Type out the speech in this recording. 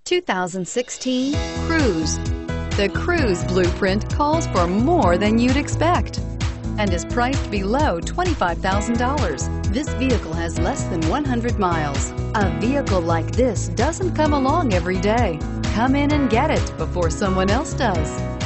2016 Cruze. The Cruze blueprint calls for more than you'd expect and is priced below $25,000. This vehicle has less than 100 miles. A vehicle like this doesn't come along every day. Come in and get it before someone else does.